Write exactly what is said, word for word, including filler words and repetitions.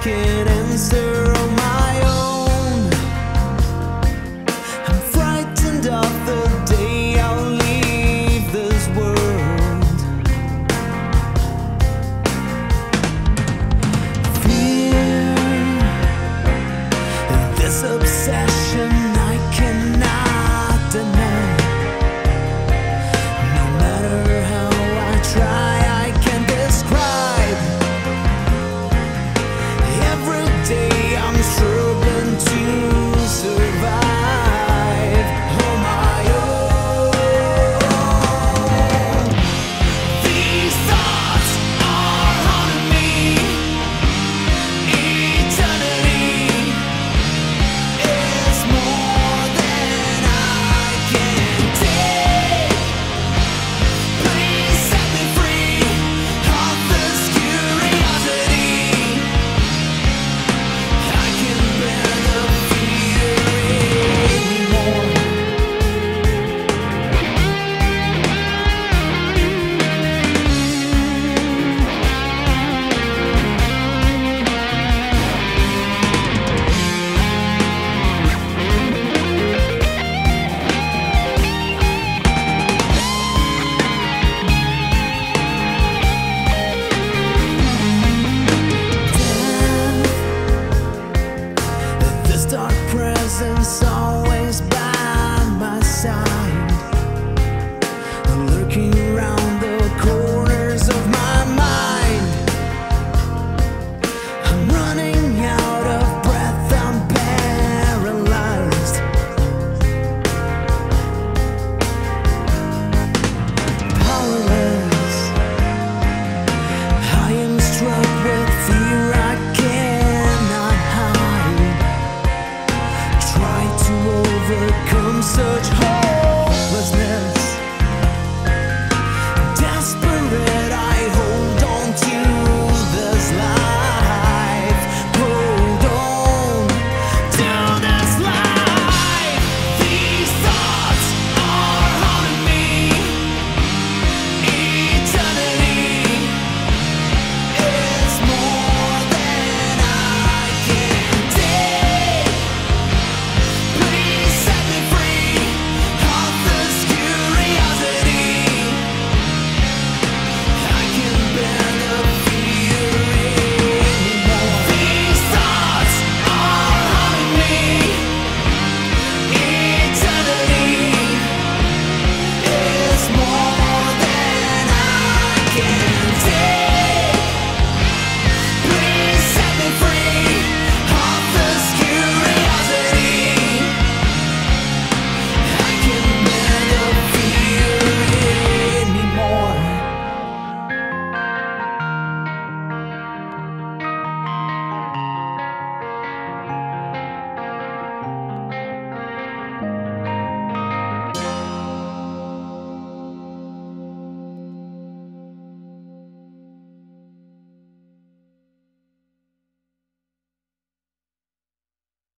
can answer on my own. I'm frightened of the day I'll leave this world. Fear, this obsession I cannot deny. No matter how I try, I can't describe. Every day I'm struggling to survive on my own. These thoughts are haunting me. Eternity is more than I can take. Please set me free of this curiosity. I can bear the fear anymore. This dark presence always by my side, lurking around the corners of my mind. I'm running out of breath, I'm paralyzed. Powerless, I am struck with fear I cannot hide. Try to overcome such